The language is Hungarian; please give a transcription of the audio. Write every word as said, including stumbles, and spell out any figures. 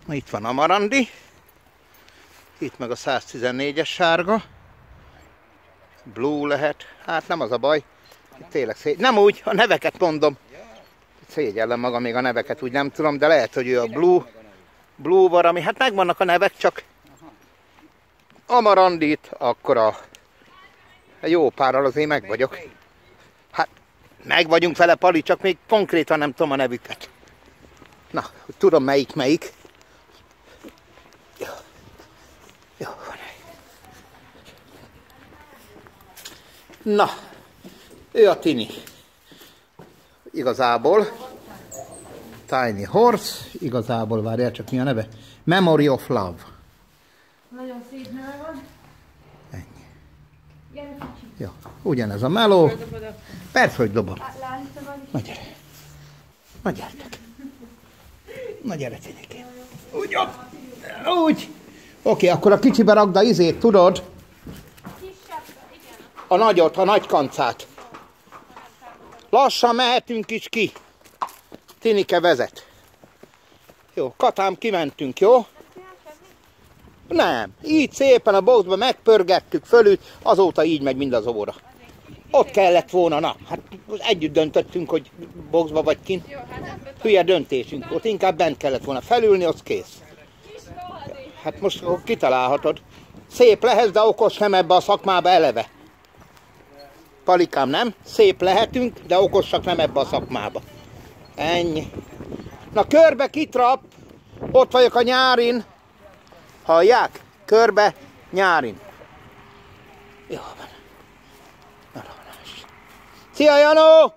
Itt van a Marandi. Itt meg a száztizennégyes sárga. Blue lehet. Hát nem az a baj. Itt tényleg szégy... Nem úgy, a neveket mondom. Szégyellem magam, még a neveket úgy nem tudom, de lehet, hogy ő a Blue. Blue valami. Hát megvannak a nevek, csak a Marandit, akkor a jó párral azért meg vagyok. Hát meg vagyunk vele, Pali, csak még konkrétan nem tudom a nevüket. Na, tudom melyik melyik. Jó. Jó van. Na, ő a Tini. Igazából. Tiny Horse. Igazából, várjál csak, mi a neve? Memory of Love. Nagyon szép neve van. Ennyi. Gyere, kicsi. Jó, ugyanez a meló. Persze, hogy dobom. Na gyere. Na gyertek. Na gyere, Tinikém. Úgy, úgy. Oké, akkor a kicsibe rakd a izét, tudod? A nagyot, a nagy kancát. Lassan mehetünk is ki. Tinike vezet. Jó, Katám, kimentünk, jó? Nem, így szépen a boxba megpörgettük fölül, azóta így megy mind az óra. Ott kellett volna, na, hát együtt döntöttünk, hogy boxba vagy kint. Hülye döntésünk volt, inkább bent kellett volna felülni, az kész. Hát most kitalálhatod. Szép lehetsz, de okos nem ebbe a szakmába eleve. Palikám, nem? Szép lehetünk, de okosak nem ebbe a szakmába. Ennyi. Na, körbe kitrap, ott vagyok a nyárin. Hallják? Körbe, nyárin. Jó van. Szia, Janó!